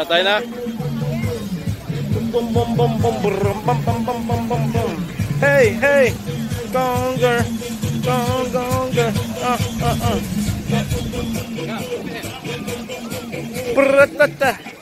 tayo na. Bum bum bum bum bum bum bum bum bum bum bum. Hey, hey. Gonger. Gonger. Pratata.